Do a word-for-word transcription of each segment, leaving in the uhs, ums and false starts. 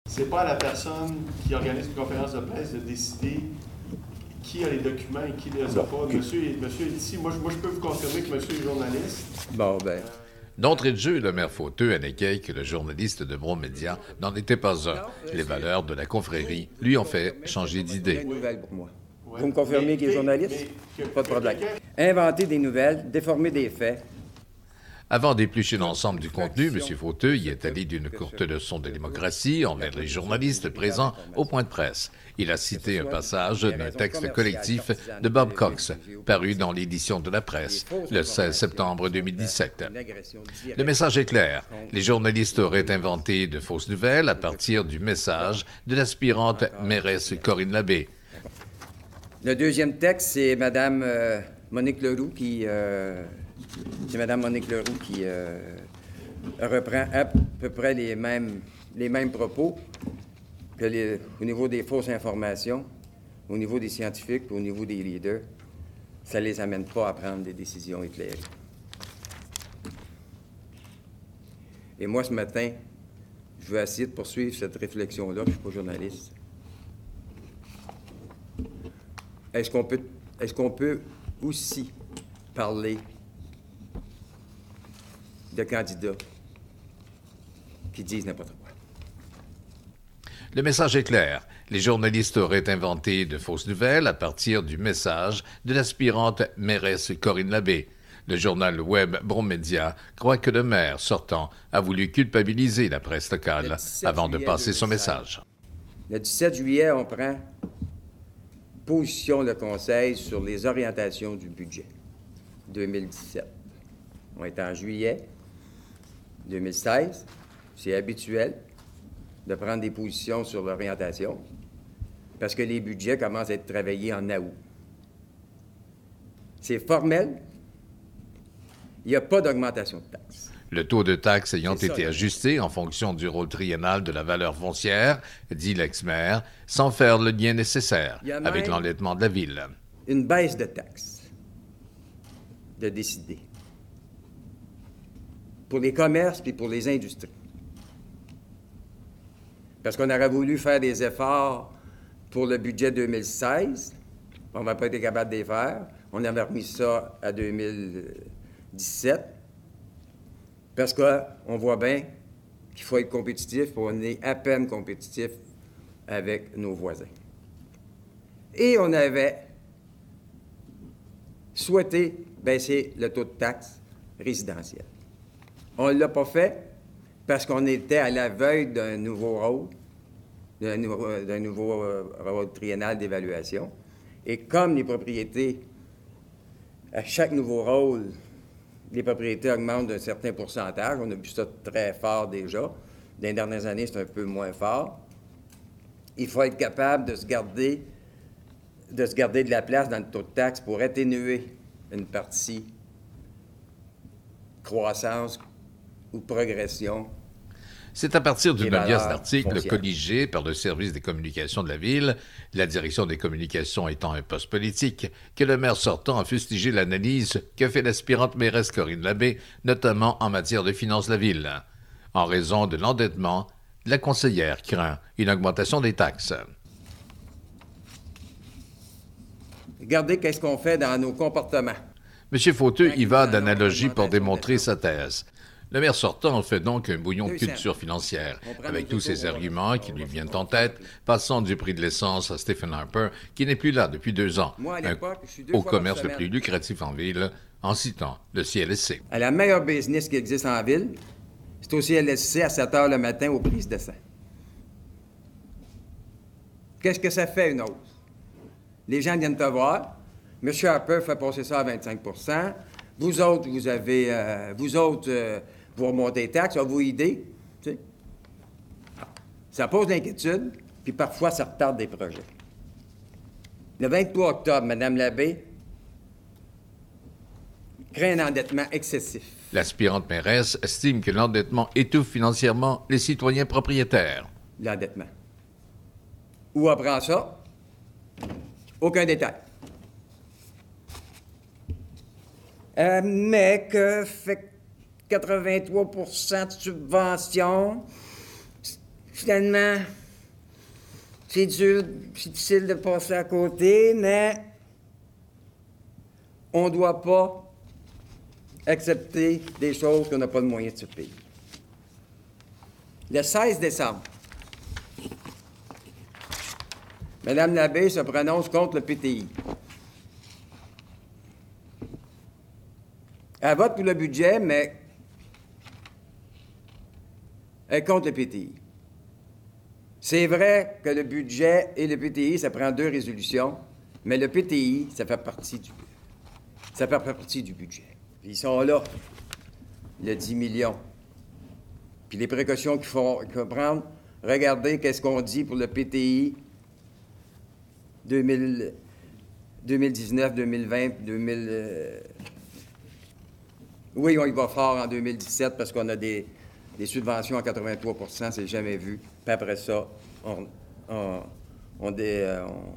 c'est pas à la personne qui organise une conférence de presse de décider qui a les documents et qui ne les a pas. Okay. Monsieur, monsieur est ici. Moi, moi, je peux vous confirmer que monsieur est journaliste. Bon, ben... D'entrée de jeu, le maire Fauteux indiquait que le journaliste de Bromédia n'en était pas un. Les valeurs de la confrérie lui ont fait changer d'idée. Une nouvelle pour moi. Ouais. Vous me confirmez qu'il est journaliste? Mais, pas de problème. Inventer des nouvelles, déformer des faits. Avant d'éplucher l'ensemble du contenu, M. Fauteux y est allé d'une courte leçon de démocratie envers les journalistes présents au point de presse. Il a cité un passage d'un texte collectif de Bob Cox, paru dans l'édition de la presse le seize septembre deux mille dix-sept. Le message est clair. Les journalistes auraient inventé de fausses nouvelles à partir du message de l'aspirante mairesse Corinne Labbé. Le deuxième texte, c'est Mme euh, Monique Leroux qui... Euh, c'est Mme Monique Leroux qui euh, reprend à peu près les mêmes, les mêmes propos que les, au niveau des fausses informations, au niveau des scientifiques, au niveau des leaders. Ça ne les amène pas à prendre des décisions éclairées. Et moi, ce matin, je veux essayer de poursuivre cette réflexion-là. Je ne suis pas journaliste. Est-ce qu'on peut, est-ce qu'on peut aussi parler de candidats qui disent n'importe quoi? Le message est clair. Les journalistes auraient inventé de fausses nouvelles à partir du message de l'aspirante mairesse Corinne Labbé. Le journal web Bromédia croit que le maire sortant a voulu culpabiliser la presse locale avant de passer son message. Le dix-sept juillet, on prend position le Conseil sur les orientations du budget deux mille dix-sept. On est en juillet deux mille seize. C'est habituel de prendre des positions sur l'orientation parce que les budgets commencent à être travaillés en août. C'est formel. Il n'y a pas d'augmentation de taxes. Le taux de taxes ayant été ajusté en fonction du rôle triennal de la valeur foncière, dit l'ex-maire, sans faire le lien nécessaire avec l'endettement de la ville. Une baisse de taxes de décider pour les commerces et pour les industries. Parce qu'on aurait voulu faire des efforts pour le budget deux mille seize. On n'a pas été capable de les faire. On avait remis ça à deux mille dix-sept. Parce qu'on voit bien qu'il faut être compétitif, on est à peine compétitif avec nos voisins. Et on avait souhaité baisser le taux de taxe résidentielle. On ne l'a pas fait parce qu'on était à la veille d'un nouveau rôle, d'un nouveau, d'un nouveau euh, rôle triennal d'évaluation. Et comme les propriétés, à chaque nouveau rôle, les propriétés augmentent d'un certain pourcentage. On a vu ça très fort déjà. Dans les dernières années, c'est un peu moins fort. Il faut être capable de se garder, de se garder de la place dans le taux de taxe pour atténuer une partie croissance ou progression. C'est à partir d'une pièce d'article colligée par le service des communications de la Ville, la direction des communications étant un poste politique, que le maire sortant a fustigé l'analyse que fait l'aspirante mairesse Corinne Labbé, notamment en matière de finances de la Ville. En raison de l'endettement, la conseillère craint une augmentation des taxes. Regardez qu'est-ce qu'on fait dans nos comportements. M. Fauteux y va d'analogie pour démontrer sa thèse. Le maire sortant fait donc un bouillon de culture financière, avec tous ces arguments qui lui viennent en tête, passant du prix de l'essence à Stephen Harper, qui n'est plus là depuis deux ans, un, au commerce le plus lucratif en ville, en citant le C L S C. À la meilleure business qui existe en ville, c'est au C L S C à sept heures le matin au prix de descend. Qu'est-ce que ça fait, une hausse? Les gens viennent te voir. M. Harper fait passer ça à vingt-cinq pour cent. Vous autres, vous avez... Euh, vous autres... Euh, vous remontez les taxes, ça vous aider. Tu sais. Ça pose l'inquiétude, puis parfois, ça retarde des projets. Le vingt-trois octobre, Mme Labbé craint un endettement excessif. L'aspirante mairesse estime que l'endettement étouffe financièrement les citoyens propriétaires. L'endettement. Où apprend ça? Aucun détail. Euh, mais que fait quatre-vingt-trois pour cent de subvention, finalement, C'est dur, c'est difficile de passer à côté, mais on ne doit pas accepter des choses qu'on n'a pas de moyens de se payer. Le seize décembre, Mme Labbé se prononce contre le P T I. Elle vote pour le budget, mais elle est contre le P T I. C'est vrai que le budget et le P T I, ça prend deux résolutions, mais le P T I, ça fait partie du, ça fait partie du budget. Puis ils sont là, le dix millions. Puis les précautions qu'il faut, qu'il faut prendre, regardez qu'est-ce qu'on dit pour le P T I deux mille, deux mille dix-neuf, deux mille vingt, deux mille... Euh... Oui, on y va fort en deux mille dix-sept parce qu'on a des, des subventions à quatre-vingt-trois pour cent, c'est jamais vu. Puis après ça, on... on, on, dé, euh, on...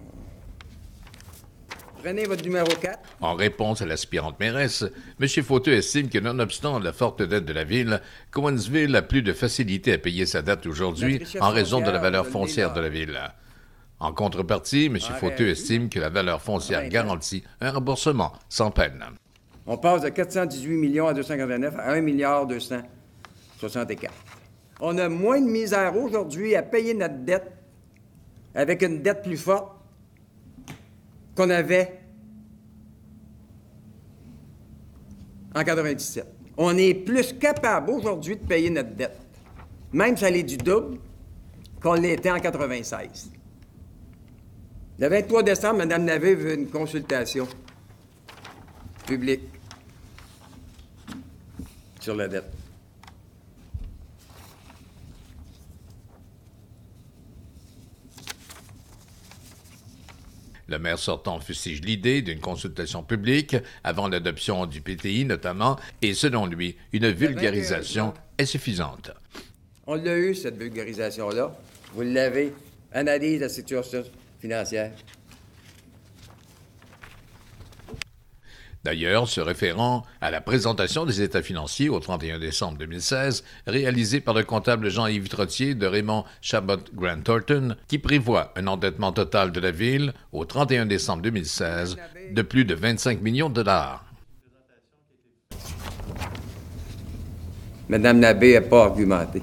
Prenez votre numéro quatre. En réponse à l'aspirante mairesse, M. Fauteux estime que, nonobstant la forte dette de la ville, Cowansville a plus de facilité à payer sa dette aujourd'hui en raison de la valeur foncière de la ville. En contrepartie, M. Fauteux estime que la valeur foncière garantit un remboursement sans peine. On passe de quatre cent dix-huit millions à deux cent quatre-vingt-neuf à un milliard deux cent soixante-quatre. On a moins de misère aujourd'hui à payer notre dette avec une dette plus forte qu'on avait en quatre-vingt-dix-sept. On est plus capable aujourd'hui de payer notre dette, même si elle est du double qu'on l'était en quatre-vingt-seize. Le vingt-trois décembre, Mme Labbé veut une consultation publique sur la dette. Le maire sortant fustige l'idée d'une consultation publique avant l'adoption du P T I notamment, et selon lui, une vulgarisation est suffisante. On l'a eu, cette vulgarisation-là. Vous l'avez. Analyse de la situation financière. D'ailleurs, se référant à la présentation des états financiers au trente et un décembre deux mille seize, réalisée par le comptable Jean-Yves Trottier de Raymond Chabot Grant Thornton, qui prévoit un endettement total de la Ville au trente et un décembre deux mille seize de plus de vingt-cinq millions de dollars. Mme Labbé n'a pas argumenté.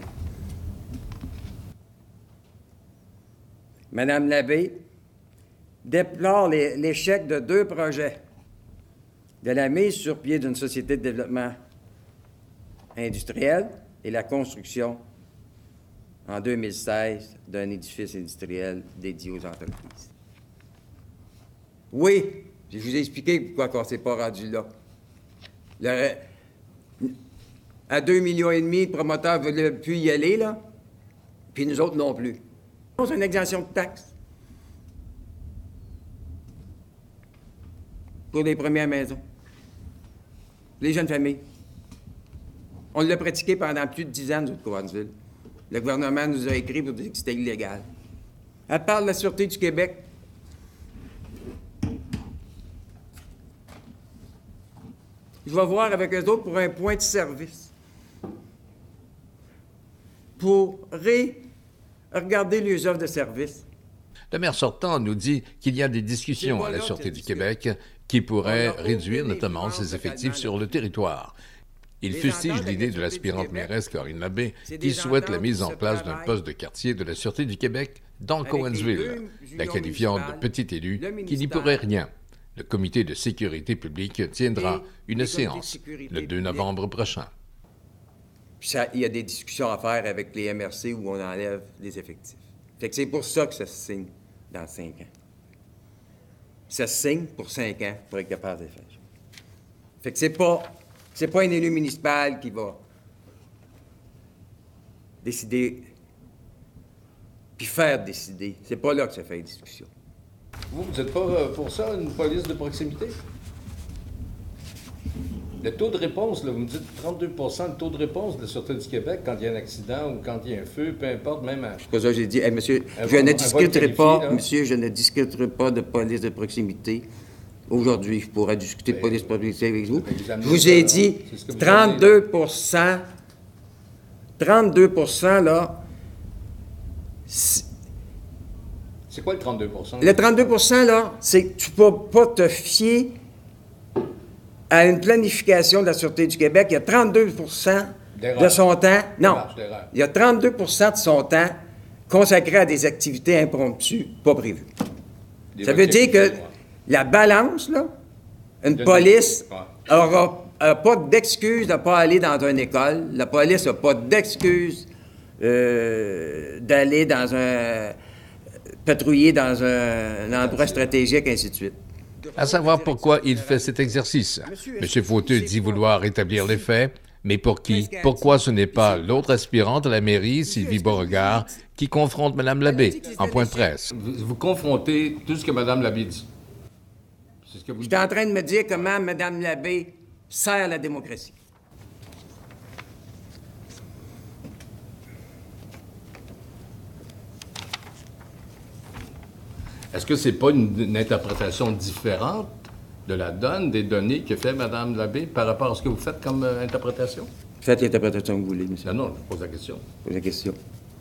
Mme Labbé déplore les, l'échec de deux projets de la mise sur pied d'une société de développement industriel et la construction en deux mille seize d'un édifice industriel dédié aux entreprises. Oui, je vous ai expliqué pourquoi on ne s'est pas rendu là. Le, à deux millions et demi, le promoteur ne voulait plus y aller, là, puis nous autres non plus. C'est une exemption de taxes pour les premières maisons, les jeunes familles. On l'a pratiqué pendant plus de dix ans, nous, de Cowansville. Le gouvernement nous a écrit pour dire que c'était illégal. Elle parle de la Sûreté du Québec. Je vais voir avec eux autres pour un point de service. Pour ré... regarder les offres de service. Le maire sortant nous dit qu'il y a des discussions à la Sûreté du Québec qui pourraient réduire notamment ses effectifs sur le territoire. Il fustige l'idée de l'aspirante mairesse Corinne Labbé qui souhaite la mise en place d'un poste de quartier de la Sûreté du Québec dans Cowansville, la qualifiant de petit élu qui n'y pourrait rien. Le comité de sécurité publique tiendra une séance le deux novembre prochain. Puis ça, il y a des discussions à faire avec les M R C où on enlève les effectifs. Fait que c'est pour ça que ça se signe dans cinq ans. Ça se signe pour cinq ans pour être capable de faire. Fait que c'est pas, c'est pas un élu municipal qui va décider puis faire décider. C'est pas là que ça fait une discussion. Vous, vous n'êtes pas pour ça, une police de proximité? Le taux de réponse, là, vous me dites trente-deux pour cent de taux de réponse de la Sûreté du Québec quand il y a un accident ou quand il y a un feu, peu importe, même à... C'est pour ça que j'ai dit, hey, monsieur, un je vol, ne discuterai pas, là. monsieur, je ne discuterai pas de police de proximité. Aujourd'hui, je pourrais discuter de Mais, police de proximité avec vous. mais vous amenez Je vous ai ça, dit c'est ce que vous trente-deux pour cent, trente-deux pour cent, là, C'est quoi le trente-deux pour cent? Le trente-deux pour cent, là, c'est que tu ne peux pas te fier à une planification de la Sûreté du Québec. Il y a trente-deux pour cent de son temps. Non, il y a trente-deux pour cent de son temps consacré à des activités impromptues, pas prévues. Des Ça veut dire que la balance, là, une de police n'aura pas d'excuse de ne pas aller dans une école. La police n'a pas d'excuse euh, d'aller dans un... patrouiller dans un, un endroit stratégique, ainsi de suite. À savoir pourquoi il fait cet exercice. M. Fauteux dit vouloir rétablir les faits, mais pour qui? Pourquoi ce n'est pas l'autre aspirante à la mairie, Sylvie Beauregard, qui confronte Mme Labbé en point de presse? Vous, vous confrontez tout ce que Mme Labbé dit. C'est ce que vous J'étais en train de me dire comment Mme Labbé sert la démocratie. Est-ce que c'est pas une, une interprétation différente de la donne, des données que fait Mme Labbé par rapport à ce que vous faites comme euh, interprétation? Faites l'interprétation que vous voulez, monsieur. Non, non, je pose la question. Pose la question.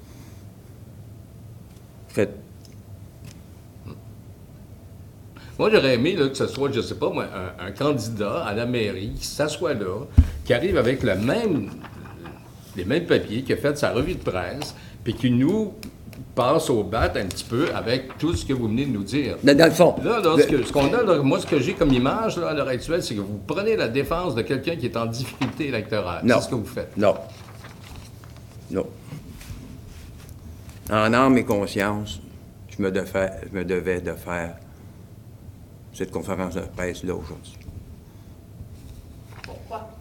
Faites. Hmm. Moi, j'aurais aimé là, que ce soit, je ne sais pas moi, un, un candidat à la mairie qui s'assoit là, qui arrive avec le même, les mêmes papiers, qui a fait sa revue de presse, puis qui nous passe au bat un petit peu avec tout ce que vous venez de nous dire. Dans, dans le fond. Là, là, ce, que, ce qu'on a, là, moi, ce que j'ai comme image là, à l'heure actuelle, c'est que vous prenez la défense de quelqu'un qui est en difficulté électorale. Non. C'est ce que vous faites. Non. Non. En âme et conscience, je me, devais, je me devais de faire cette conférence de presse-là aujourd'hui. Pourquoi?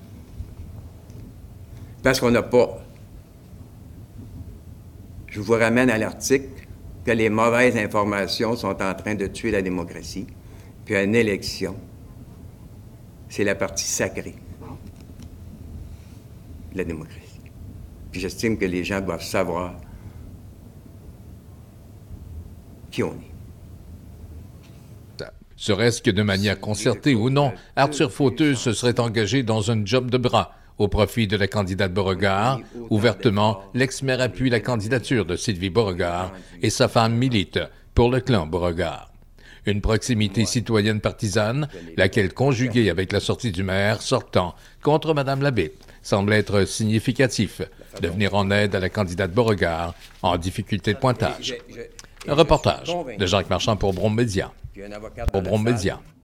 Parce qu'on n'a pas... Je vous ramène à l'article que les mauvaises informations sont en train de tuer la démocratie. Puis une élection, c'est la partie sacrée de la démocratie. Puis j'estime que les gens doivent savoir qui on est. Serait-ce que de manière concertée ou non, Arthur Fauteux se serait engagé dans un job de bras au profit de la candidate Beauregard. Ouvertement, l'ex-maire appuie la candidature de Sylvie Beauregard et sa femme milite pour le clan Beauregard. Une proximité citoyenne partisane, laquelle, conjuguée avec la sortie du maire sortant contre Mme Labbé, semble être significatif de venir en aide à la candidate Beauregard en difficulté de pointage. Un reportage de Jacques Marchand pour Brome Média. Pour Brome Média.